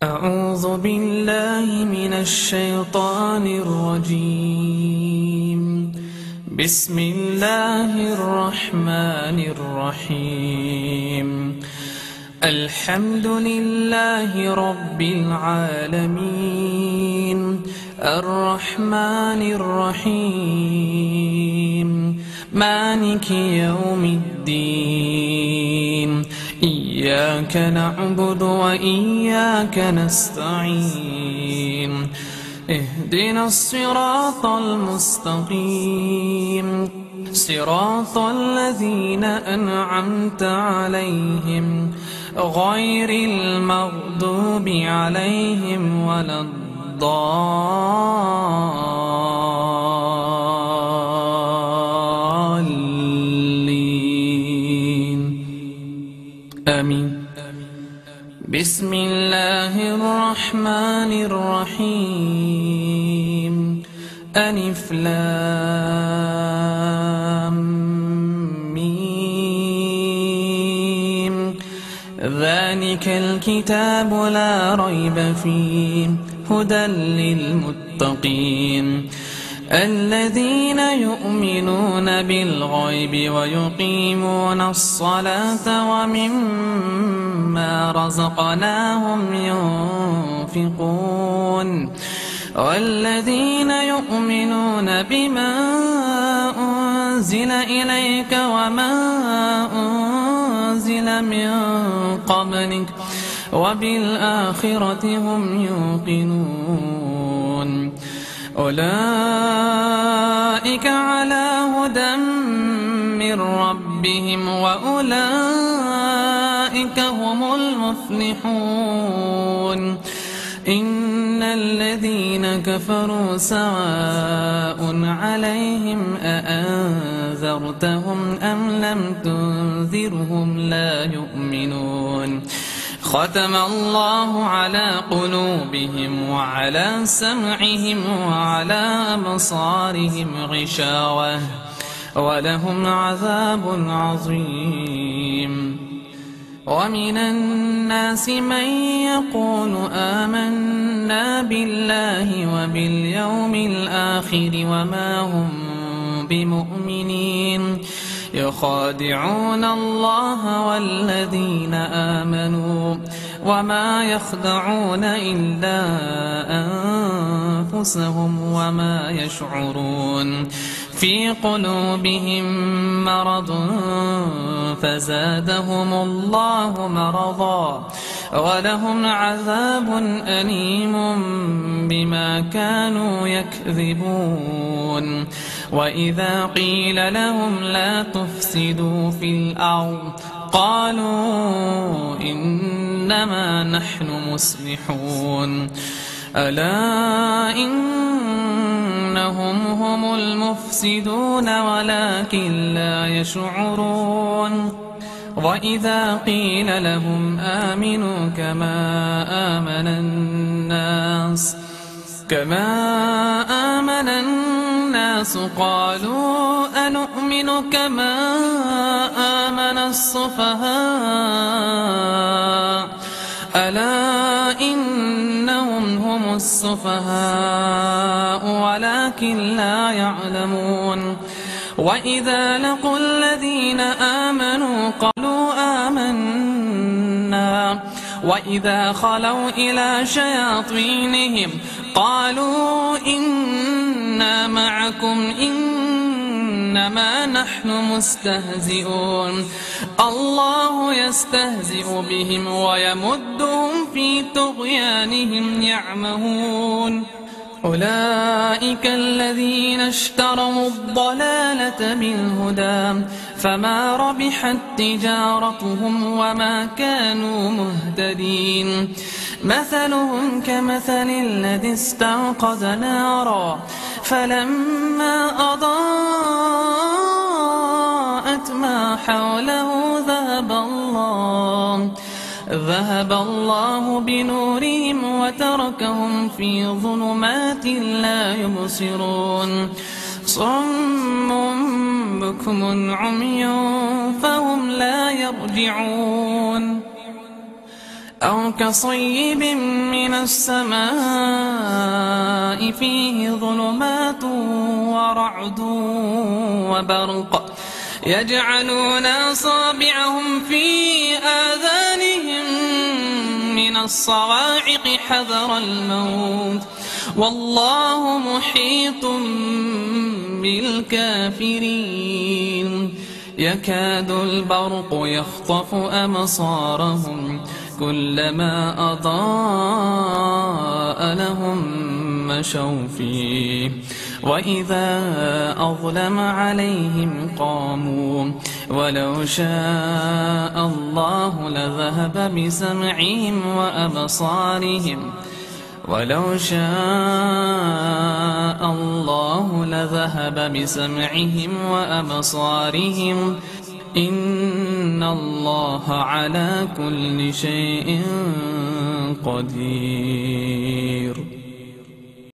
أعوذ بالله من الشيطان الرجيم. بسم الله الرحمن الرحيم. الحمد لله رب العالمين، الرحمن الرحيم، مالك يوم الدين. إياك نعبد وإياك نستعين. اهدنا الصراط المستقيم، صراط الذين أنعمت عليهم غير المغضوب عليهم ولا الضالين. آمين. بسم الله الرحمن الرحيم. ألف لام ميم. ذلك الكتاب لا ريب فيه هدى للمتقين الذين يؤمنون بالغيب ويقيمون الصلاة ومما رزقناهم ينفقون والذين يؤمنون بما أنزل إليك وما أنزل من قبلك وبالآخرة هم يوقنون. أولئك على هدى من ربهم وأولئك هم المفلحون. إن الذين كفروا سواء عليهم أأنذرتهم أم لم تنذرهم لا يؤمنون. ختم الله على قلوبهم وعلى سمعهم وعلى أبصارهم غشاوة ولهم عذاب عظيم. ومن الناس من يقول آمنا بالله وباليوم الآخر وما هم بمؤمنين يخادعون الله والذين آمنوا وما يخدعون إلا أنفسهم وما يشعرون. في قلوبهم مرض فزادهم الله مرضا ولهم عذاب أليم بما كانوا يكذبون. وإذا قيل لهم لا تفسدوا في الأرض قالوا إنما نحن مصلحون. ألا إنهم هم المفسدون ولكن لا يشعرون. وإذا قيل لهم آمنوا كما آمن الناس قالوا أنؤمن كما آمن السفهاء. ألا إنهم هم السفهاء ولكن لا يعلمون. وإذا لقوا الذين آمنوا قالوا آمنا وإذا خلوا إلى شياطينهم قالوا إنا معكم إنما نحن مستهزئون. الله يستهزئ بهم ويمدهم في طغيانهم يعمهون. أولئك الذين اشتروا الضلالة بالهدى فما ربحت تجارتهم وما كانوا مهتدين. مثلهم كمثل الذي استوقد نارا فلما أضاءت ما حوله ذهب الله بنورهم وتركهم في ظلمات لا يبصرون. صم بكم عمي فهم لا يرجعون. أو كصيب من السماء فيه ظلمات ورعد وبرق يجعلون أصابعهم في آذانهم من الصواعق حذر الموت والله محيط بالكافرين يكاد البرق يخطف أبصارهم كلما أضاء لهم مشوا فيه وإذا أظلم عليهم قاموا ولو شاء الله لذهب بسمعهم وأبصارهم إن الله على كل شيء قدير.